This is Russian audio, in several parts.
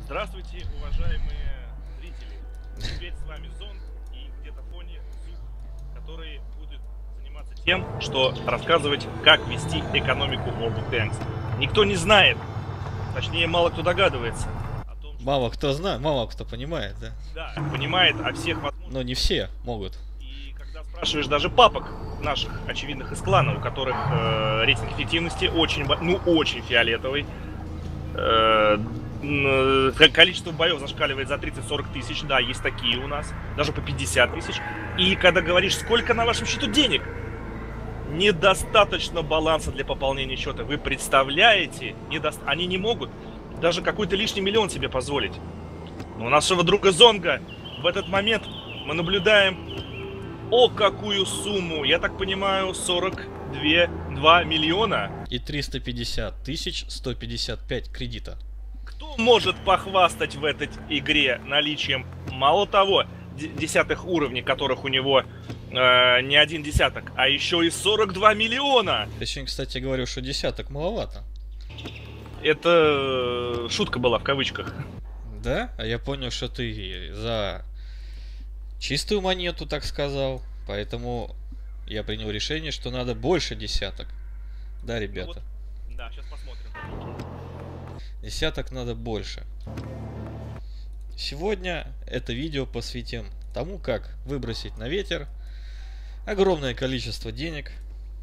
Здравствуйте, уважаемые зрители. Теперь с вами Зонг и где-то в фоне Зух, который будет заниматься тем, что рассказывать, как вести экономику World of Tanks. Никто не знает, точнее мало кто догадывается о том, что... Мало кто знает, мало кто понимает, да? Да, понимает о всех возможностях. Но не все могут. И когда спрашиваешь даже папок наших очевидных из клана, у которых рейтинг эффективности очень фиолетовый, количество боев зашкаливает за 30-40 тысяч, да, есть такие у нас, даже по 50 тысяч. И когда говоришь, сколько на вашем счету денег, недостаточно баланса для пополнения счета. Вы представляете, они не могут даже какой-то лишний миллион себе позволить. Но у нашего друга Зонга в этот момент мы наблюдаем, какую сумму, я так понимаю, 2 миллиона. И 350 тысяч 155 кредита. Кто может похвастать в этой игре наличием, мало того, десятых уровней, которых у него не один десяток, а еще и 42 миллиона? Ты сегодня, кстати, говорил, что десяток маловато. Это шутка была в кавычках. Да? А я понял, что ты за чистую монету так сказал. Поэтому я принял решение, что надо больше десяток. Да, ребята? Ну вот, да, сейчас посмотрим. Десяток надо больше. Сегодня это видео посвятим тому, как выбросить на ветер огромное количество денег.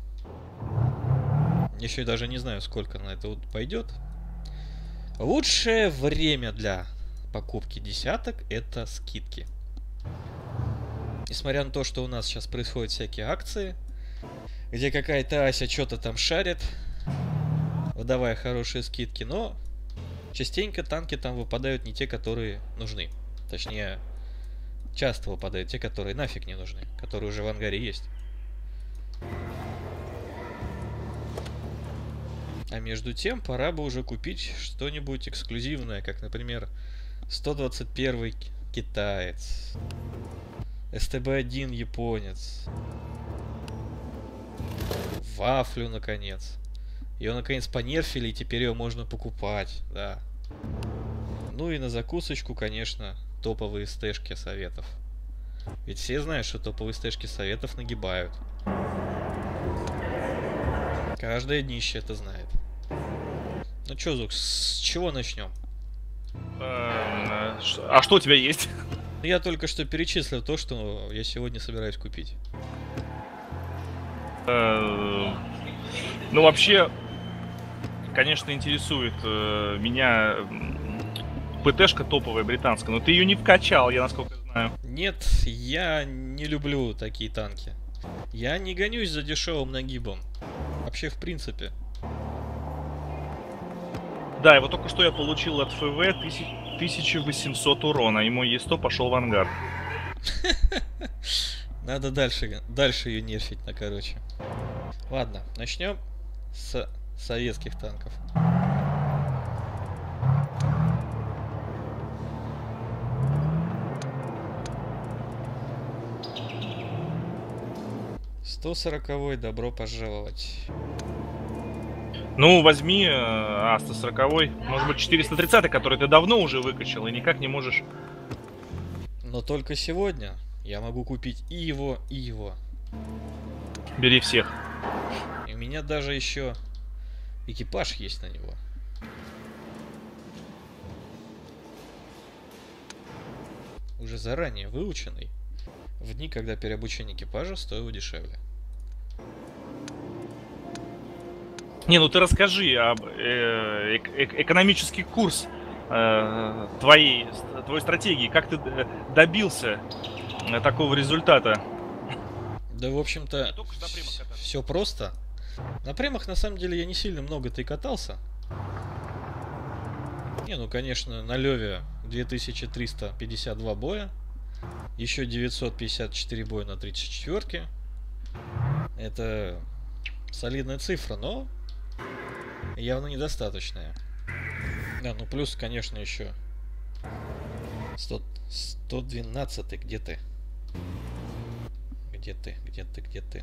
Еще даже не знаю, сколько на это пойдет. Лучшее время для покупки десяток — это скидки. Несмотря на то, что у нас сейчас происходят всякие акции, где какая-то Ася что-то там шарит, выдавая хорошие скидки, но частенько танки там выпадают не те, которые нужны. Точнее, часто выпадают те, которые нафиг не нужны, которые уже в ангаре есть. А между тем, пора бы уже купить что-нибудь эксклюзивное, как, например, 121 китаец, СТБ-1 японец, вафлю, наконец. Ее, наконец, понерфили, и теперь ее можно покупать, да. Ну и на закусочку, конечно, топовые стэшки советов. Ведь все знают, что топовые стэшки советов нагибают. Каждое днище это знает. Ну чё, Зук, с чего начнем? А что у тебя есть? Я только что перечислил то, что я сегодня собираюсь купить. Ну, вообще, конечно, интересует меня ПТшка топовая британская, но ты ее не вкачал, я насколько знаю. Нет, я не люблю такие танки. Я не гонюсь за дешевым нагибом. Вообще, в принципе. Да, и вот только что я получил от ФВ 1800 урона, и мой Е100 пошел в ангар. Надо дальше ее нерфить, короче. Ладно, начнем с советских танков. «140-й, добро пожаловать». Ну, возьми А140, может быть 430, который ты давно уже выкачал и никак не можешь... Но только сегодня я могу купить и его, и его. Бери всех. И у меня даже еще экипаж есть на него. Уже заранее выученный. В дни, когда переобучение экипажа стоило дешевле. Не, ну ты расскажи об экономический курс твоей стратегии. Как ты добился такого результата? Да, в общем-то, все просто. На премах, на самом деле, я не сильно много-то и катался. Не, ну, конечно, на Леве 2352 боя. Еще 954 боя на 34-ке. Это солидная цифра, но явно недостаточная. Да, ну плюс, конечно, еще 112, где ты? Где ты? Где ты? Где ты?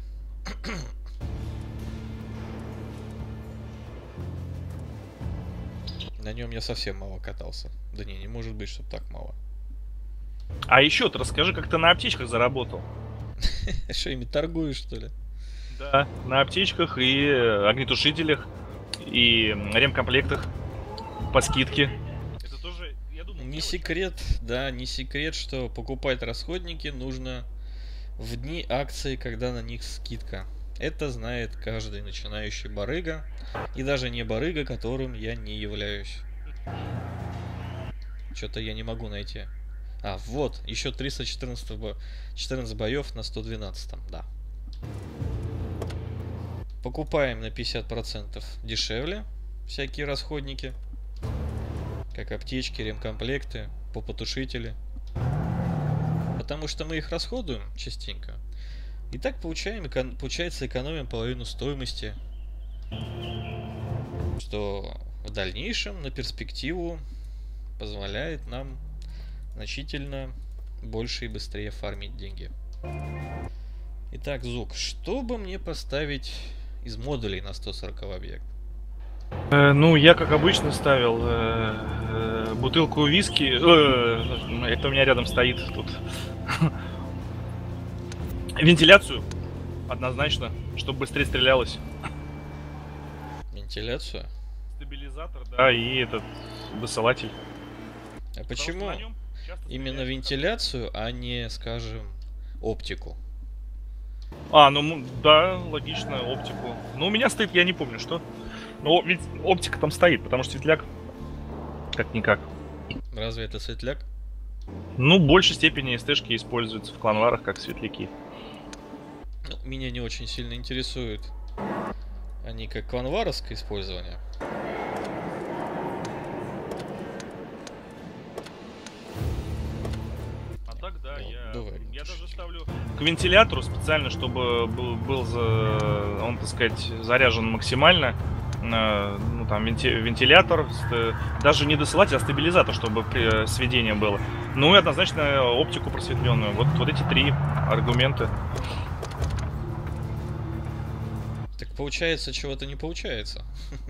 На нем я совсем мало катался. Да не может быть, чтобы так мало. А еще ты расскажи, как ты на аптечках заработал. Что, ими торгуешь, что ли? Да, на аптечках и огнетушителях, и ремкомплектах по скидке. Это тоже, я думаю, Не секрет, да, не секрет, что покупать расходники нужно в дни акции, когда на них скидка. Это знает каждый начинающий барыга, и даже не барыга, которым я не являюсь. Что-то я не могу найти. А, вот, еще 314 боев на 112, да. Покупаем на 50% дешевле всякие расходники, как аптечки, ремкомплекты, попотушители. Потому что мы их расходуем частенько. И так получается экономим половину стоимости. Что в дальнейшем, на перспективу, позволяет нам значительно больше и быстрее фармить деньги. Итак, Зук, что бы мне поставить из модулей на 140 объект? Ну, я, как обычно, ставил бутылку виски. Это у меня рядом стоит тут. Вентиляцию, однозначно, чтобы быстрее стрелялось. Вентиляцию? Стабилизатор, да, и этот досылатель. А почему именно вентиляцию, а не, скажем, оптику? А, ну да, логично, оптику. Но у меня стоит, я не помню, что. Но ведь оптика там стоит, потому что светляк как-никак. Разве это светляк? Ну, в большей степени СТ-шки используются в кланварах как светляки. Ну, меня не очень сильно интересуют они как кланваровское использование. А так, да, Ну, я даже ставлю к вентилятору специально, чтобы был он, так сказать, заряжен максимально. Ну, там, вентилятор, даже не досылатель, а стабилизатор, чтобы сведение было. Ну и однозначно оптику просветленную. Вот эти три аргумента. Так получается, чего-то не получается.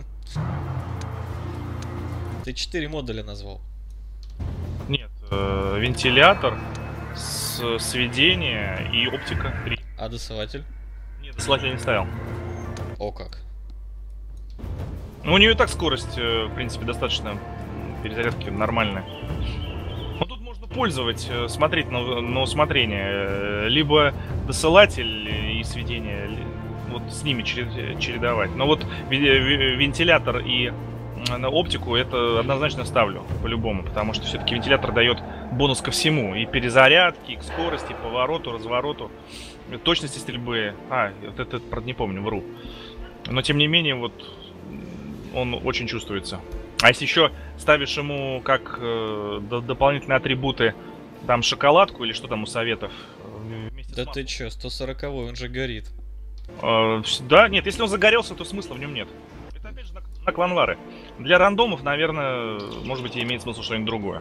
Ты 4 модуля назвал. Нет, вентилятор, сведение и оптика 3. А досылатель? Нет, досылатель не ставил. О как. Ну, у нее и так скорость, в принципе, достаточно перезарядки нормальная. Но тут можно пользовать, смотреть на усмотрение. Либо досылатель и сведение, вот с ними чередовать. Но вот вентилятор и на оптику это однозначно ставлю, по-любому. Потому что все-таки вентилятор дает бонус ко всему. И перезарядке, и к скорости, и повороту, развороту, точности стрельбы. Вот это, правда, не помню, вру. Но, тем не менее, вот он очень чувствуется. А если еще ставишь ему как дополнительные атрибуты, там, шоколадку или что там у советов? Да ты че, 140-й, он же горит. Да, нет, если он загорелся, то смысла в нем нет. Это опять же на кланвары. Для рандомов, наверное, может быть, и имеет смысл что-нибудь другое.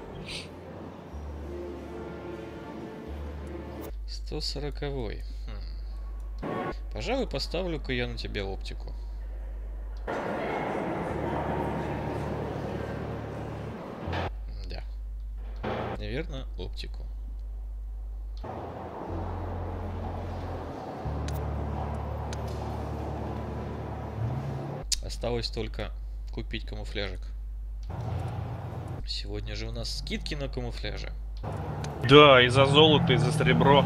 140-й. Пожалуй, поставлю-ка я на тебя оптику. Да. Наверное, оптику. Осталось только купить камуфляжик. Сегодня же у нас скидки на камуфляжи. Да, и за золото, и за серебро.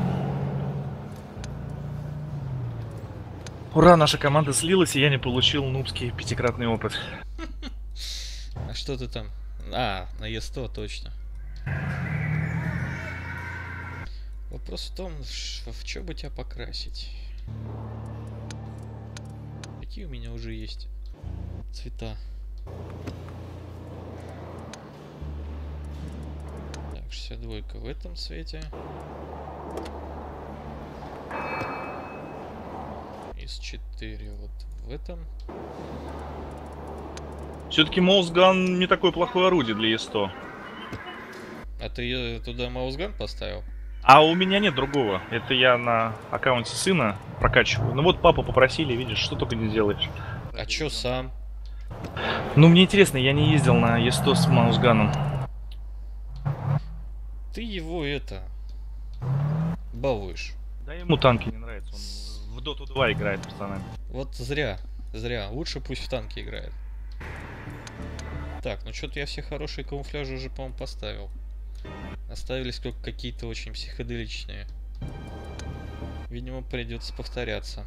Ура, наша команда слилась, и я не получил нубский 5-кратный опыт. А что ты там? А, на Е100, точно. Вопрос в том, в что бы тебя покрасить. Какие у меня уже есть цвета. Так, 62 в этом цвете. Из 4 вот в этом. Все-таки Маусган не такое плохое орудие для Е100. А ты туда Маусган поставил? А у меня нет другого. Это я на аккаунте сына прокачиваю. Ну вот папу попросили, видишь, что только не делаешь. А чё сам? Ну, мне интересно, я не ездил на Е100 с Маусганом. Ты его это... балуешь. Да ему танки не нравятся, он в Доту 2 играет пацанами. Вот зря. Зря. Лучше пусть в танки играет. Так, ну что-то я все хорошие камуфляжи уже, по-моему, поставил. Оставились только какие-то очень психоделичные. Видимо, придется повторяться.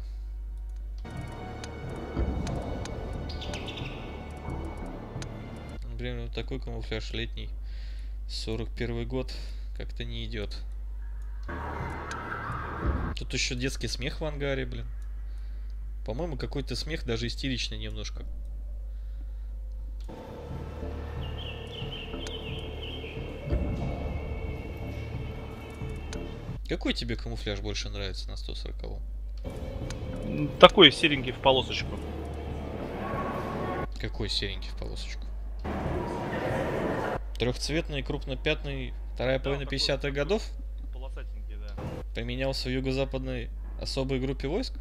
Блин, вот такой камуфляж летний. 41 год. Как-то не идет. Тут еще детский смех в ангаре, блин. По-моему, какой-то смех даже истеричный немножко. Какой тебе камуфляж больше нравится на 140-м? Такой серенький в полосочку. Какой серенький в полосочку? Трехцветный, крупнопятный, вторая половина 50-х годов? Полосатенький, да. Поменялся в юго-западной особой группе войск?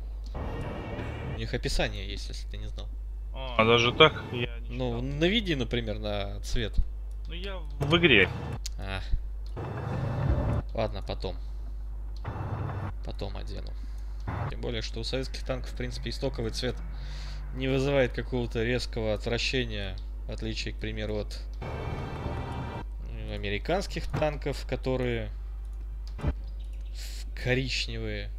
У них описание есть, если ты не знал. А, даже так? Я не Ну, читал. наведи, например, на цвет. Ну, я в игре. А. Ладно, потом. Потом одену. Тем более, что у советских танков, в принципе, истоковый цвет не вызывает какого-то резкого отвращения, в отличие, к примеру, от американских танков, которые коричневые.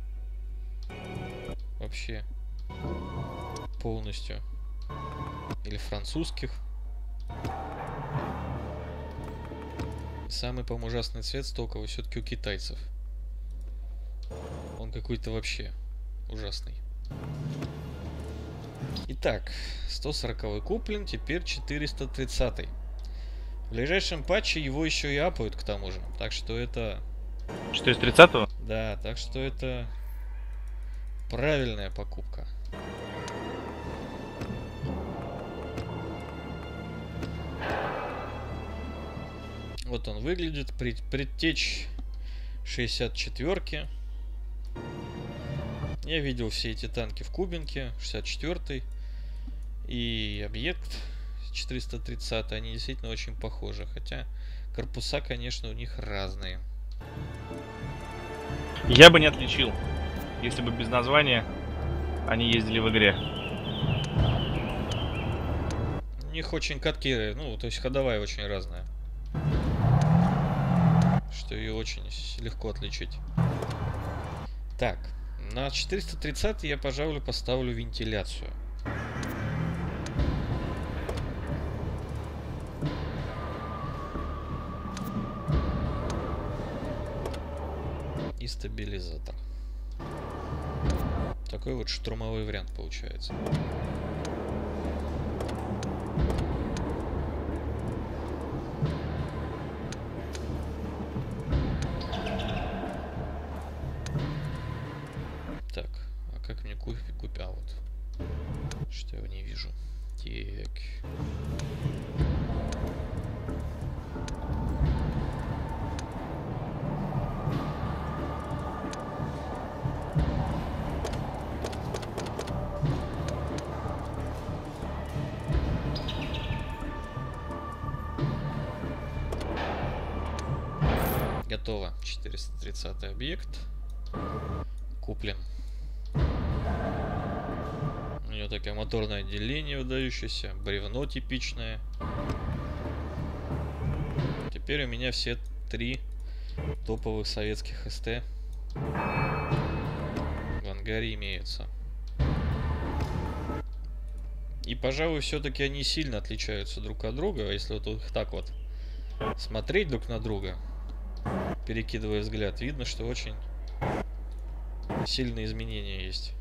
Вообще. Полностью. Или французских. Самый, по-моему, ужасный цвет стоковый все-таки у китайцев. Он какой-то вообще ужасный. Итак, 140-й куплен, теперь 430-й. В ближайшем патче его еще и апают к тому же. Так что это... 430-го? Да, так что это правильная покупка. Вот он выглядит, предтечь 64-ки. Я видел все эти танки в Кубинке, 64-й и объект 430, они действительно очень похожи, хотя корпуса, конечно, у них разные. Я бы не отличил, если бы без названия они ездили в игре. У них очень катки, ну, то есть ходовая очень разная. Что ее очень легко отличить. Так, на 430 я, пожалуй, поставлю вентиляцию. И стабилизатор. Такой вот штурмовой вариант получается. Так, а как мне купить? А вот. Что я его не вижу. Так. Готово. 430 объект. Куплен. У нее такое моторное отделение выдающееся, бревно типичное. Теперь у меня все 3 топовых советских СТ в ангаре имеются. И, пожалуй, все-таки они сильно отличаются друг от друга, если вот их так вот смотреть друг на друга, перекидывая взгляд, видно, что очень сильные изменения есть.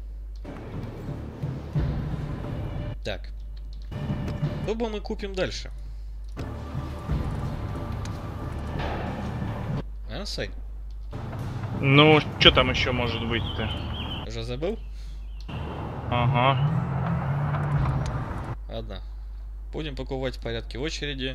Так. Что бы мы купим дальше? А, Сань? Ну, что там еще может быть-то? Уже забыл? Ага. Ладно. Будем покупать в порядке очереди.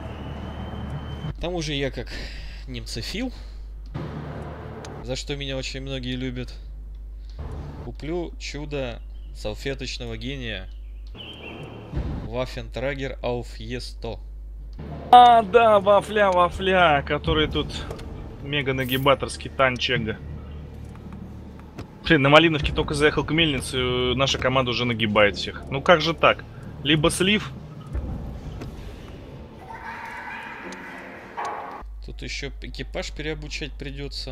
К тому же я как немцефил, за что меня очень многие любят, куплю чудо салфеточного гения Waffentrager auf E100. А, да, вафля, который тут мега-нагибаторский танчега. Блин, на Малиновке только заехал к мельнице, и наша команда уже нагибает всех. Ну как же так? Либо слив. Тут еще экипаж переобучать придется.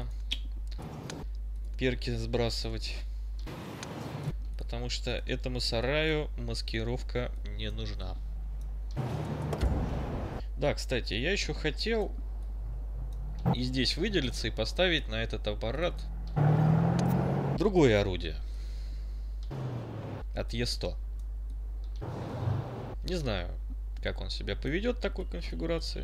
Перки сбрасывать. Потому что этому сараю маскировка не нужна. Да, кстати, я еще хотел и здесь выделиться и поставить на этот аппарат другое орудие. От Е100. Не знаю, как он себя поведет в такой конфигурации.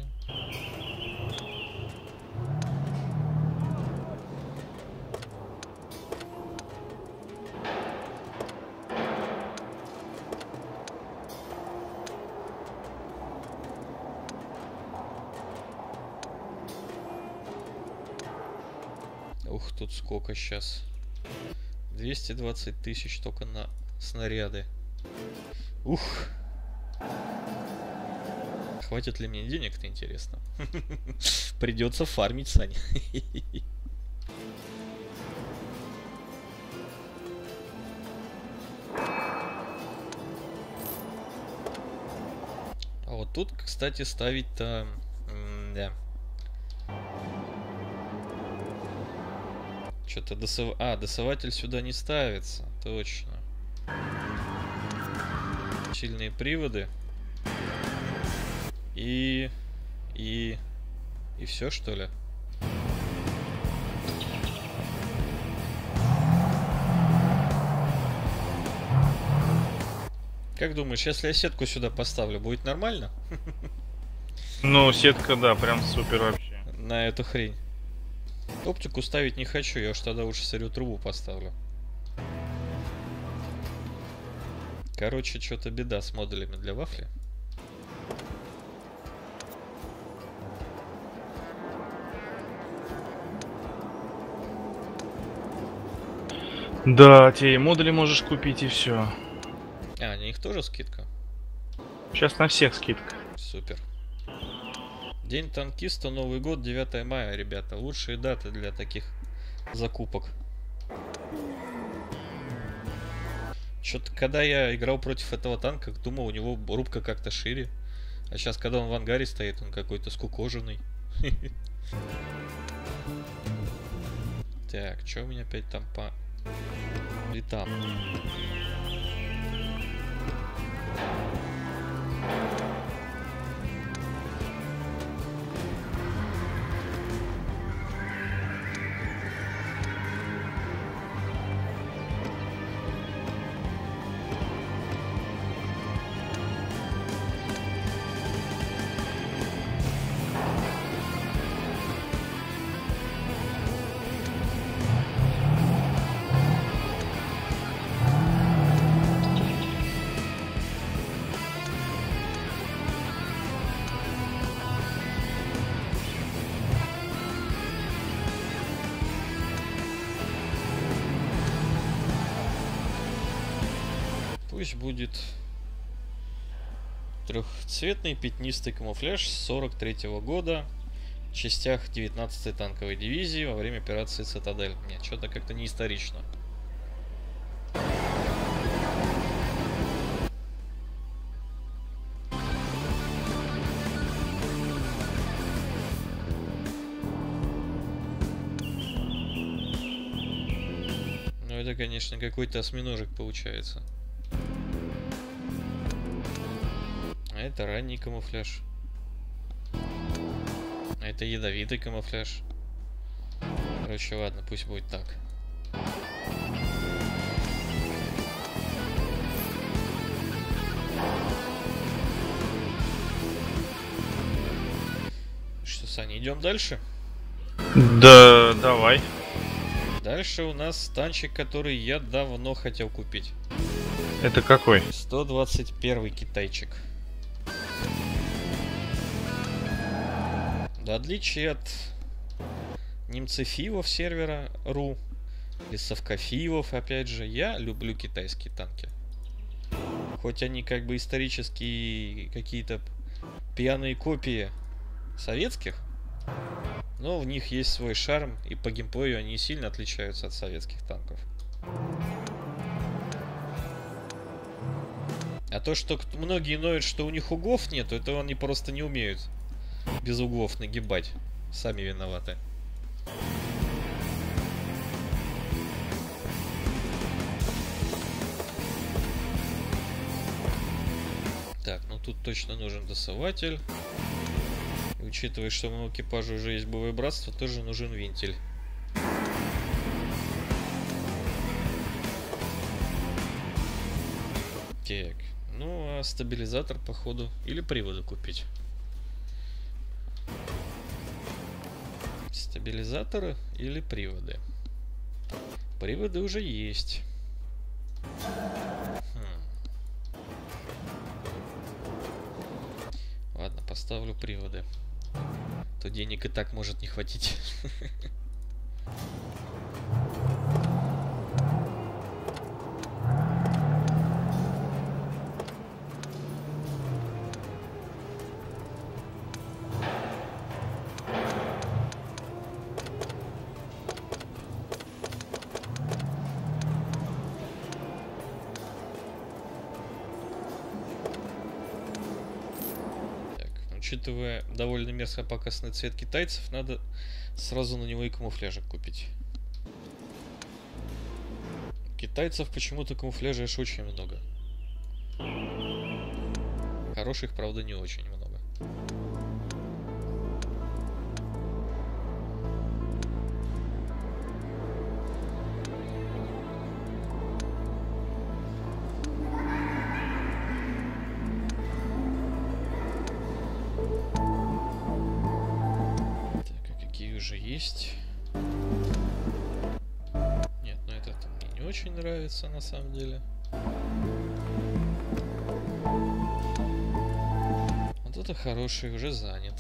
Ух, тут сколько сейчас. 220 тысяч только на снаряды. Ух. Хватит ли мне денег-то, интересно? Придется фармить, Сань. А вот тут, кстати, ставить-то... Да. Что-то досыватель сюда не ставится. Точно. Сильные приводы. И все, что ли? Как думаешь, если я сетку сюда поставлю, будет нормально? Ну, сетка, да, прям супер вообще. На эту хрень. Оптику ставить не хочу, я уж тогда лучше сырью трубу поставлю. Короче, что-то беда с модулями для вафли. Да, те и модули можешь купить и все. А, на них тоже скидка? Сейчас на всех скидка. Супер. День танкиста, Новый год, 9 мая, ребята. Лучшие даты для таких закупок. Что-то, когда я играл против этого танка, думал, у него рубка как-то шире. А сейчас, когда он в ангаре стоит, он какой-то скукоженный. Так, что у меня опять там по летам? Пусть будет трехцветный пятнистый камуфляж 43-го года в частях 19-й танковой дивизии во время операции «Цитадель». Нет, что-то как-то не исторично. Ну это, конечно, какой-то осьминожек получается. А это ранний камуфляж. А это ядовитый камуфляж. Короче, ладно, пусть будет так. Что, Саня, идем дальше? Да, давай. Дальше у нас танчик, который я давно хотел купить. Это какой? 121 китайчик. В отличие от немцефилов сервера .ru или совкофилов, опять же, я люблю китайские танки. Хоть они как бы исторические какие-то пьяные копии советских, но в них есть свой шарм, и по геймплею они сильно отличаются от советских танков. А то, что многие ноют, что у них углов нет, это они просто не умеют без углов нагибать. Сами виноваты. Так, ну тут точно нужен досылатель. И учитывая, что у моего экипажа уже есть боевое братство, тоже нужен вентиль. Так, ну а стабилизатор, походу, или приводы купить. Стабилизаторы или приводы? Приводы уже есть. Ладно, поставлю приводы. То денег и так может не хватить. Учитывая довольно мерзко-пакостный цвет китайцев, надо сразу на него и камуфляжик купить. Китайцев почему-то камуфляжа аж очень много. Хороших, правда, не очень много. Есть. Нет, ну этот мне не очень нравится на самом деле. Вот это хороший, уже занят.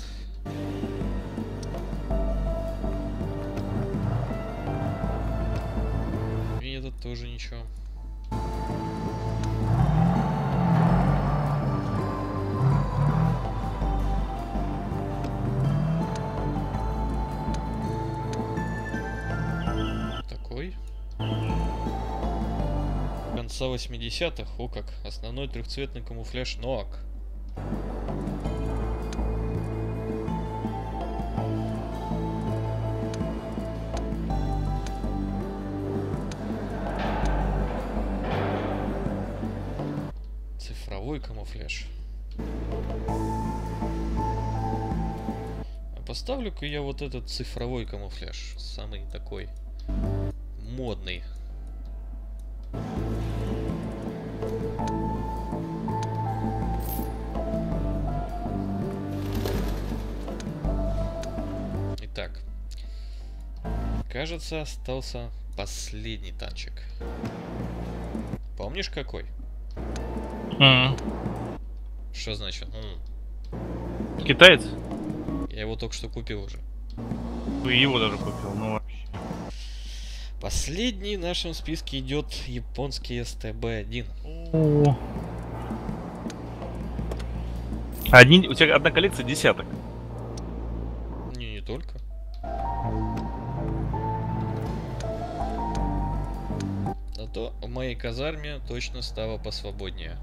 И этот тоже ничего. Конца 80-х, о как, основной трехцветный камуфляж НОАК. Цифровой камуфляж. А поставлю-ка я вот этот цифровой камуфляж, самый такой модный. Итак, кажется, остался последний танчик. Помнишь какой? Что значит? Китаец? Я его только что купил уже. Ты его даже купил, ну вообще. Последний в нашем списке идет японский СТБ-1. У тебя одна коллекция десяток. Не только. Зато в моей казарме точно стало посвободнее.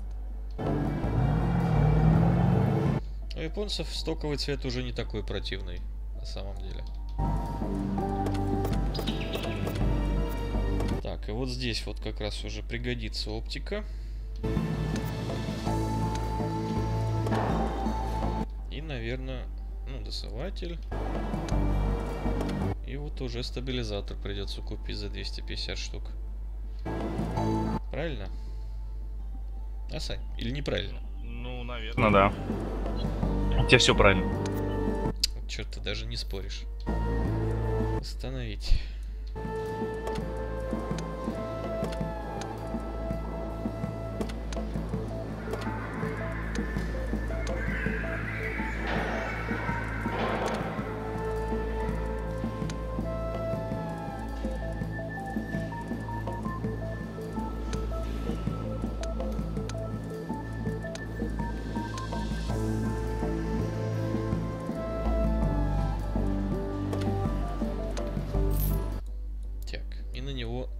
У японцев стоковый цвет уже не такой противный, на самом деле. Так, и вот здесь вот как раз уже пригодится оптика. И, наверное, ну, досылатель. И вот уже стабилизатор придется купить за 250 штук. Правильно? А, Сань? Или неправильно? Ну, наверное, да. У тебя все правильно. Черт, ты даже не споришь. Установить.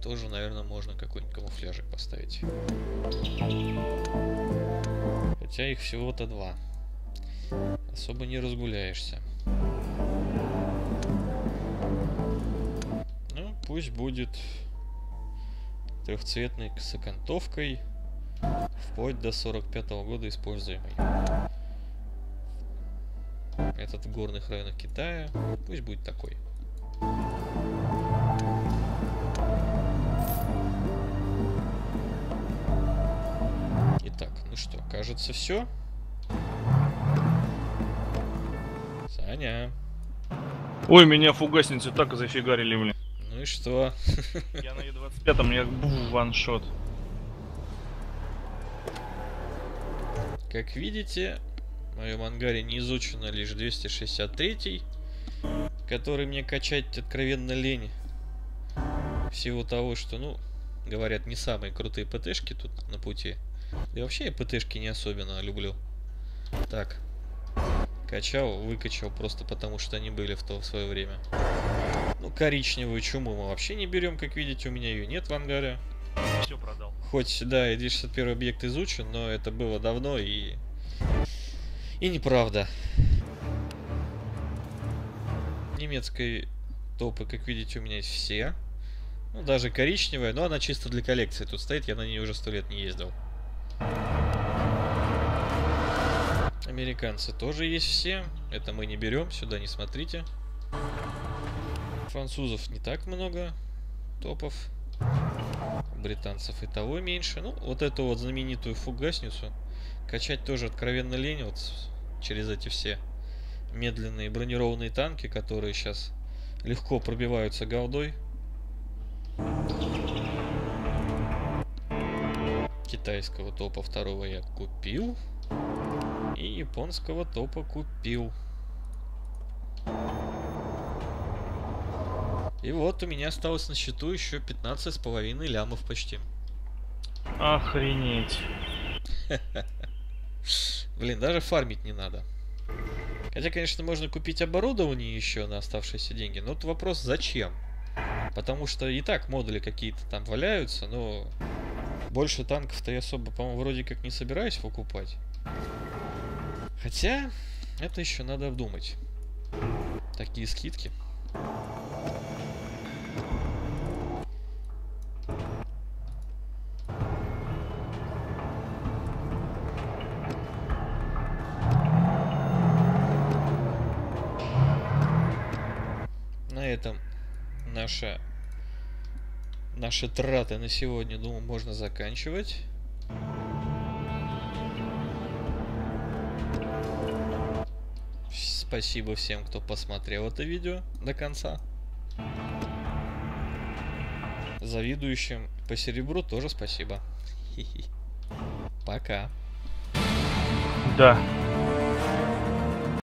тоже, наверное, можно какой-нибудь камуфляжик поставить. Хотя их всего-то 2. Особо не разгуляешься. Ну, пусть будет трехцветной с окантовкой, вплоть до 45-го года используемый. Этот в горных районах Китая. Пусть будет такой. Итак, ну что, кажется, все. Саня. Ой, меня фугасницы так и зафигарили, блин. Ну и что? Я на Е25, я ваншот. Как видите, в моем ангаре не изучено лишь 263, который мне качать откровенно лень. Всего того, что, ну, говорят, не самые крутые ПТшки тут на пути. Да и вообще я ПТшки не особенно люблю. Так. Качал, выкачал просто потому, что они были в свое время. Ну, коричневую чуму мы вообще не берем, как видите, у меня ее нет в ангаре. Все продал. Хоть, да, и 261 объект изучен, но это было давно и неправда. Немецкой топы, как видите, у меня есть все. Ну, даже коричневая, но она чисто для коллекции тут стоит, я на ней уже 100 лет не ездил. Американцы тоже есть все. Это мы не берем, сюда не смотрите. Французов не так много топов. Британцев и того меньше. Ну, вот эту вот знаменитую фугасницу качать тоже откровенно лень. Вот через эти все медленные бронированные танки, которые сейчас легко пробиваются голдой. Китайского топа второго я купил. И японского топа купил. И вот у меня осталось на счету еще 15,5 лямов почти. Охренеть. Блин, даже фармить не надо. Хотя, конечно, можно купить оборудование еще на оставшиеся деньги. Но вот вопрос, зачем? Потому что и так модули какие-то там валяются, но больше танков-то я особо, по-моему, вроде как не собираюсь покупать. Хотя, это еще надо обдумать. Такие скидки. На этом наши траты на сегодня, думаю, можно заканчивать. Спасибо всем, кто посмотрел это видео до конца. Завидующим по серебру тоже спасибо. Пока. Да.